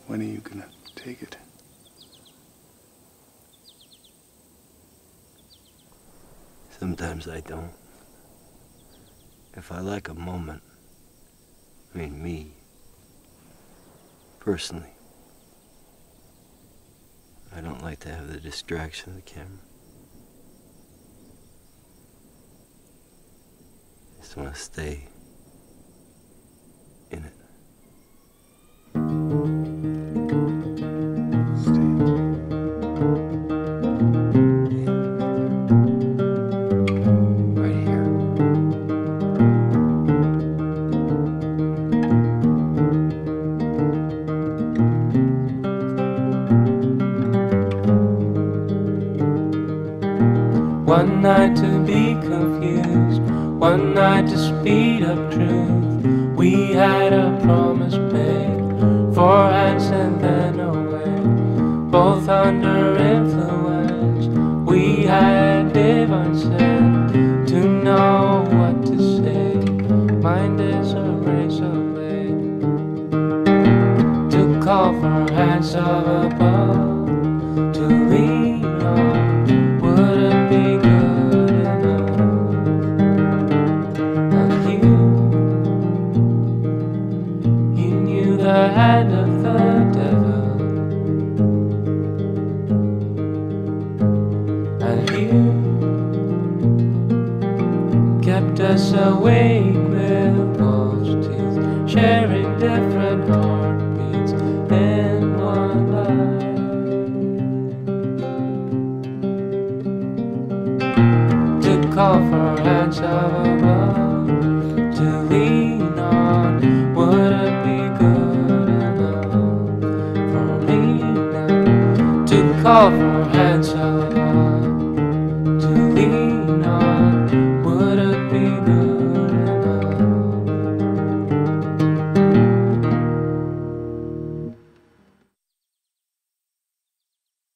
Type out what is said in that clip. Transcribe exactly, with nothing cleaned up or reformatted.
When are you gonna take it? Sometimes I don't. If I like a moment, I mean me, personally, I don't like to have the distraction of the camera. I just want to stay in it. One night to be confused, one night to speed up truth. We had a promise made, four hands and then away, both under influence. We had divine sense to know what to say. Mind is a razor blade to call for hands of above, to lean on. Would it be good enough? And you, you knew the hand of the devil, and you kept us awake with wolf's teeth, sharing different heartbeats in one life. Call for hands of above to lean on. Would it be good enough for me now to call for hands of above?